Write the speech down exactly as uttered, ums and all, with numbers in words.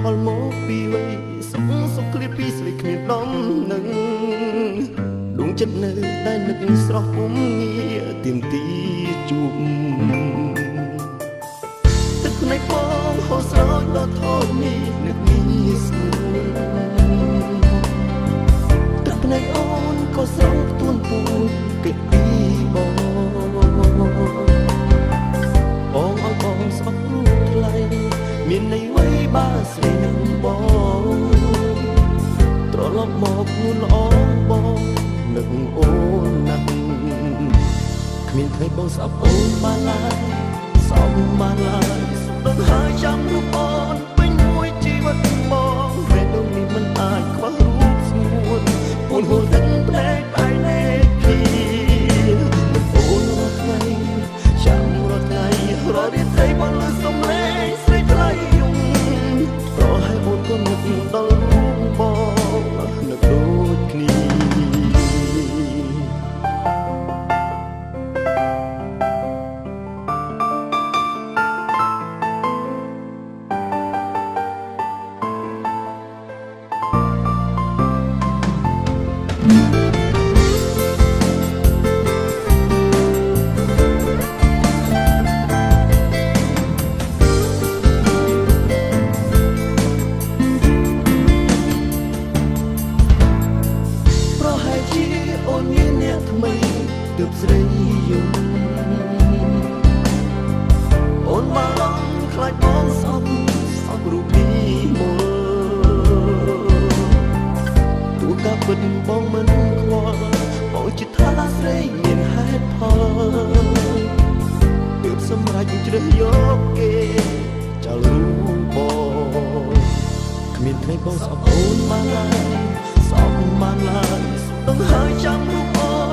ល់មកពីវ័យសុខសុខគ្លៀតពីស្រីគ្មានដំនឹងដួងចិត្តនៅតែនឹកស្រស់ពុំងារទៀមទីជួបទឹកភ្នែកបងហូរស្រោចដល់ថយនេះនឹកនេះស្នួលទឹកភ្នែកអូនក៏ស្រោចទួនពួនគេពីបងបងឲ្យបងស្បក់រូបថ្លៃមានន័យអ្វីបើស្រីនឹងបងត្រឡប់មកខ្លួនល្អបងនឹកអូនណាស់គ្មានថ្ងៃបងស្អប់អូនបានឡើយសំបានឡើយដល់ហើយចាំរូបអូនពេញមួយជីវិតបងពេលនោះនេះមិនអាចខ្វះរូបស្ងួនអូនហួរទឹកភ្នែកដៃលេខពីអូនរាល់ថ្ងៃចាំរាល់ថ្ងៃរាល់រាត្រីបងលើសំឡេងស្រីថ្លៃយំប្រហែលអូនក៏នឹកដល់រូបបងនឹកដូចគ្នាអូនមានអ្នកថ្មីទើបស្រីយំអូនបារម្ភខ្លាចបងស្អប់ស្អប់រូបនេះមកទូកាពិតបងមិនខ្វល់បងចិត្តថាស្រីមានហេតុផលទើបសម្រេចជ្រើសយកគេចោលរូបបងគ្មានថ្ងៃបងស្អប់អូនបានឡើយស្អប់បានឡើយដល់ហើយចាំរូបអូ